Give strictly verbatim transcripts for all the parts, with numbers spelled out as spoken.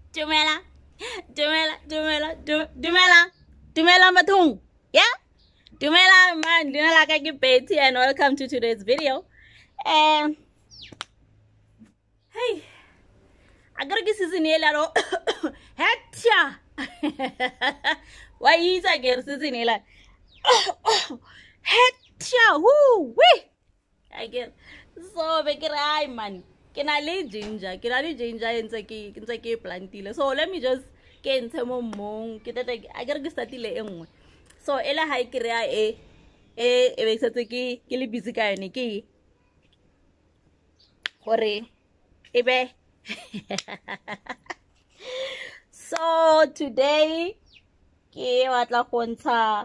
Dumela, Dumela, Dumela, Du- Dumela, Dumela Matung. Yeah? Dumela man, Dumela Kaki Betty, and welcome to today's video. Um, hey, I gotta get season here, laro. Hetia. Why is I get season here? Hetia, whoo, wee. I get so big eye man. Can I lay ginger? Can I lay ginger and say can say plantile? So let me just get into my mong. I gotta get started le so ela hai krea e e e be setse ke ke le busy ka yone ke gore e be so today ke batla go ntsha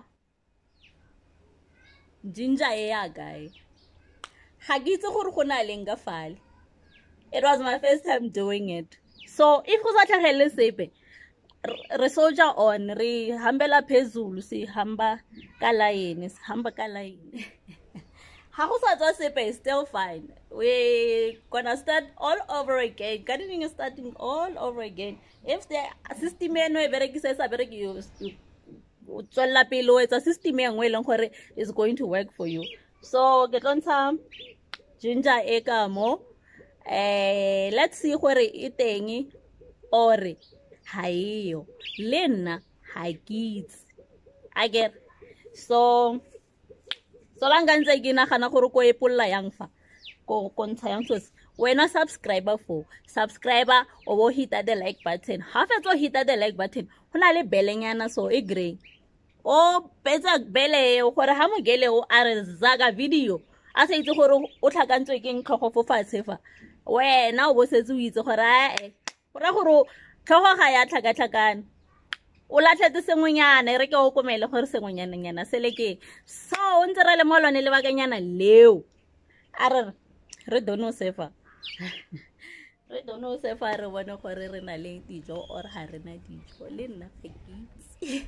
ginger e ya guy ga ke itse gore go na leng ka fale. It was my first time doing it. So if go sa tlhagele sepe re soldier on re hambela phezulu si hamba ka line si hamba ka line ha go sa tswa sepe still fine. We gonna start all over again. Gardening is starting all over again. If the system eno e berekisa sa bereki yo tswela pele o etsa system e nngwe e leng gore is going to work for you. So ke tlontsha ginger e ka mo eh let's see gore e teng or hayo le nna ha ke itse I get so so langa ntse ke nagana gore ko epolla yang fa ko kontsha yang so wena subscriber for subscriber o bo hita the like button ha fetso hita the like button hona le belenyana so e grey o petsa bele gore ha mogele o a re zaga video a se itse gore o tlhakantswe ke nkgogo fo fatshe fa wena o bo setse o itse gore a e gore gore tlhogo ga ya tlhakatlhakana o latlhetse sengwenyana e re ke o komele gore sengwenyana nyana se leke so o ntse re le molone le bakanyana leo a re re dono sefa re dono sefa re bona gore re na le dijo or ha re na dijo le nna ga ke itse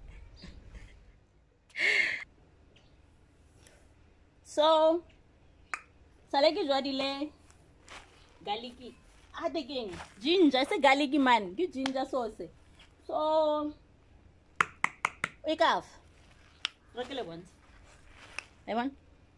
so sale ke jwa dile garlic a de keng ginger se garlic man ke ginger sauce so we kaf re ke le bontsha e bon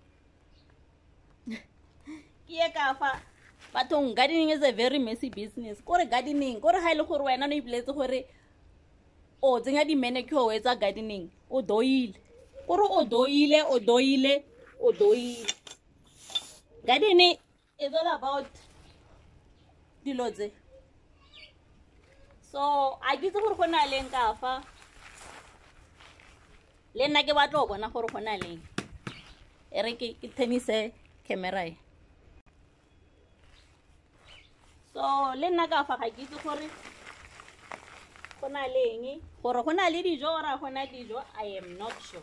ke e ka fa bathong gardening is a very messy business kore gardening kore ha ile gore wena no ipletse gore o tsenya di manicure o etsa gardening o doile kore o doile o doile o doile gardening is all about dilotse so a ke itse gore go na leng ka fa le nna ke batla go bona gore go na leng e re ke ke tenise camera e so le nna ka fa ga ke itse gore go na leng gore go na le dijo ora go na dijo I am not sure.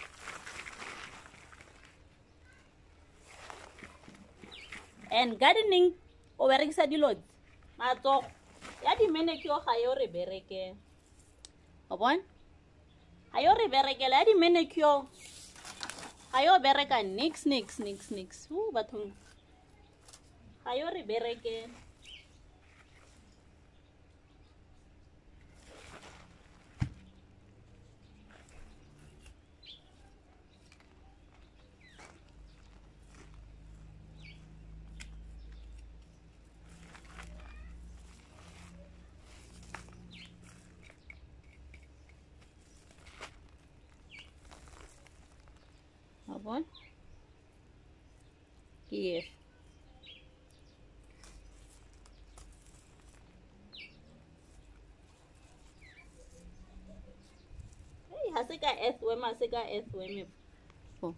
And gardening o berekisa dilo matso ya di manicure ga yo re bereke o bon ha yo re berekela ya di manicure ha yo bereka nix nix nix nix u bathong ha yo re bereke bon here hey ha se ka earthworm ha se ka earthworm oh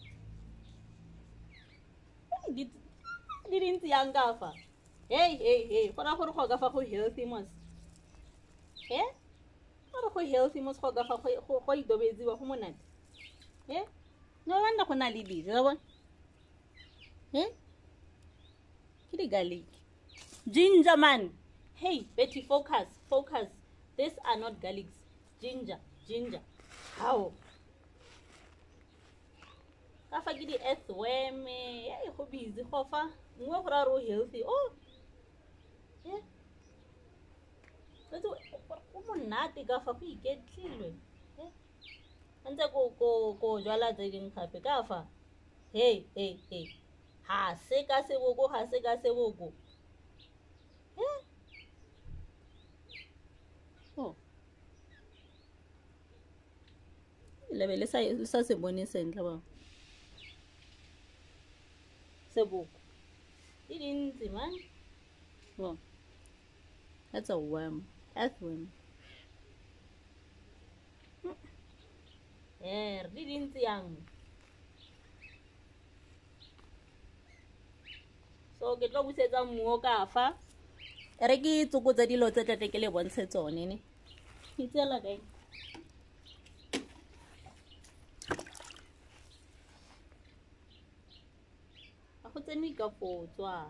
di di dintsi yang ka fa hey hey hey gona gore go ka fa go healthy mos eh gore go healthy mos go ka fa go go idobetsiwa go monate eh no wanda go na le dijo ra bona eh ke di garlic ginger man hey Betty focus focus these are not garlics ginger ginger how ka fa ke di earthworm ya go busy go fa ngwe go ra ro healthy oh yeah But go monate ka fa go iketlilwe. Ntse go go go jwala tse ding gape ka fa. Hey, hey, hey. Ha se ka seboko, ha se ka seboko. Eh? Oh. Lebele sa sa se bone sentle ba. Seboko. It didn't man. Oh. That's a worm. Earthworm. Eh, di didn't yang. So ke tlo busetsa mmuo ka fa. Re ke tsokotsa dilo tse tlate ke le bontshe tsone ne. Itsela kae? A go tsene ka fotswa.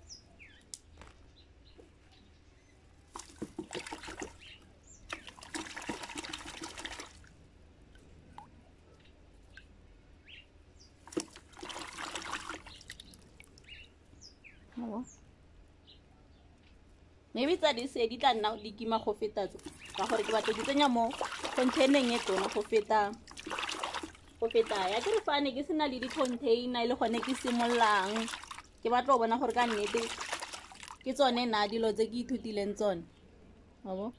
Maybe tsa di se di tla nna di kima go feta tso ka gore ke batla di tsenya mo containereng e tona go feta go feta ya ke re fane ke sena le di container ile gone ke simollang ke batla go bona gore ka nnete ke tsone na dilo tse ke ithutileng tsone babo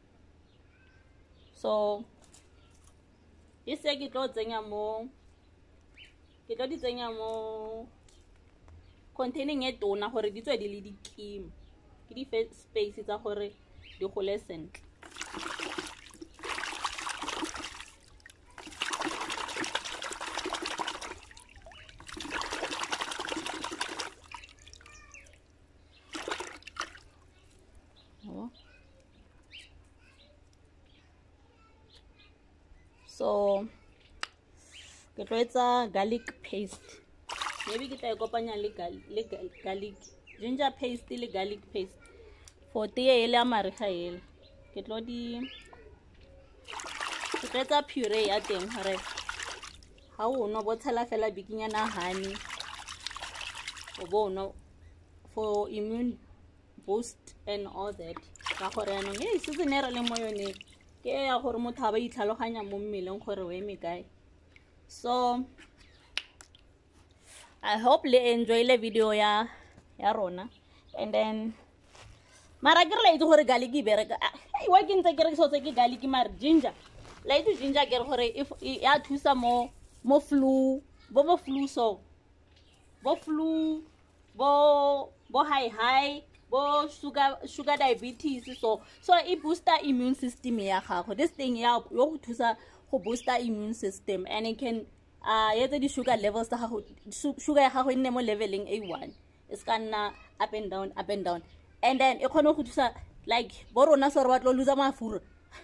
so e se ke tlo tsenya mo ke tlo di tsenya mo containing e tona gore di tswe di le dikima ke di space tsa gore di gole sentle. Oh. So ke tlo etsa garlic paste. Maybe ke tla kopanya le garlic ginger paste le garlic paste for tee ele amariga ele ke tlo di ke tletsa puree ya teng gore ha o no bo tshela fela bikinyana honey o bo no for immune boost and all that ka gore ano e se tsenera le moyone ke ya gore motho ba itlhaloganya mo mmeleng gore we me kae. So I hope le enjoy le video ya ya rona and then mara ke re itse gore garlic e bereka ai wa ke ntse ke re so tse ke garlic mar ginger la itse ginger ke re gore if ya thusa mo mo flu bo bo flu so bo flu bo bo high high bo sugar sugar diabetes so so e booster immune system ya gago. This thing ya yo go thusa go booster immune system and it can uh yetsa di sugar levels tsa gago sugar ya gago e nne mo leveling A one. It's gonna up and down, up and down. And then e khona go thusa like bo rona so re batlo lose mafura.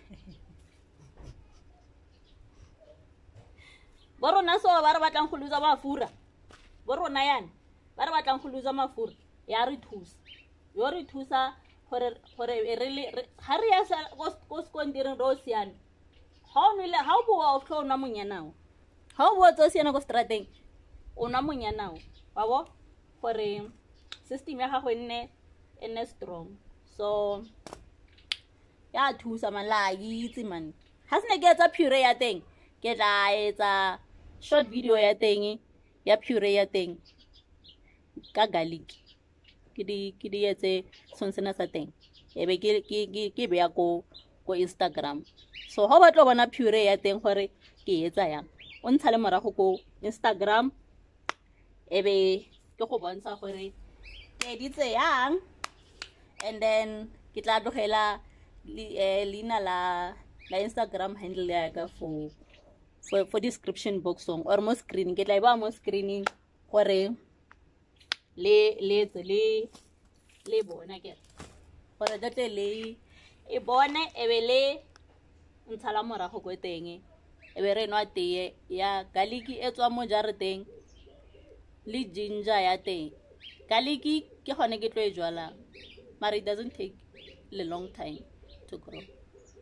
Bo rona so ba re batlang go lose mafura. Bo rona yana ba re batlang go lose mafura. Ya re thusa. Yo re thusa gore gore e really ha re ya sa go skondireng ro siana. Ha o nile ha o bua o tlo na monyanao. Ha o bua tso siana go strateng o na monyanao. Ba bo gore system ya gago nne ene strong so ya thusa malagi itse man ha sene ke etsa puree ya teng ke tla etsa short video ya teng ya puree ya teng ka garlic ke di ke di etse sonsena sa teng ebe ke ke ke be ya go go Instagram so ha ba tlo bona puree ya teng gore ke etsa yang o ntsha le morago go Instagram ebe ke go bontsha gore ke ditse yang and then ke tla tlogela lina la la Instagram handle ya ka for for for description box song or mo screen ke tla iba mo screening gore le le le le bona ke gore date le e bone ebe le ntshala morago go teng ebe re no tee ya garlic e tswa mo jareteng le ginger ya teng garlic ke gone ke tlo e jwala but it doesn't take a long time to grow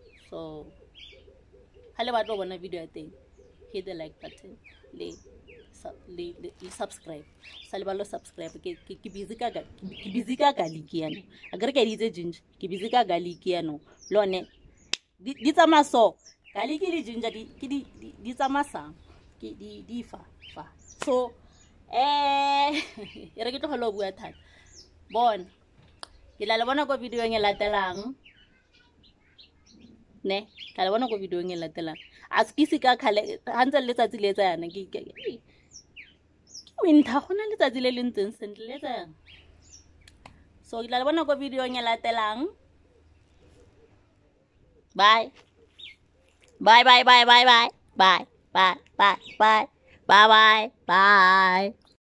so ha le batlo bona video ya teng hit the like button le le le subscribe sa le ba lo subscribe ke ke busy ka ke busy ka garlic yana a gre ke di tse ginger ke busy ka garlic yana lone di tsama so garlic le ginger di ke di di tsama sang ke di di fa fa so eh e re ke tlo lo bua thata bon ke la le bona go video e latelang ne ka le bona go video e latelang a skisi ka khale hantse le tsatsi le tsa yana ke ke winter gona le tsatsi le le ntseng sentle le tsa yana so ke la le bona go video e latelang bye bye bye bye bye bye bye bye bye bye bye bye bye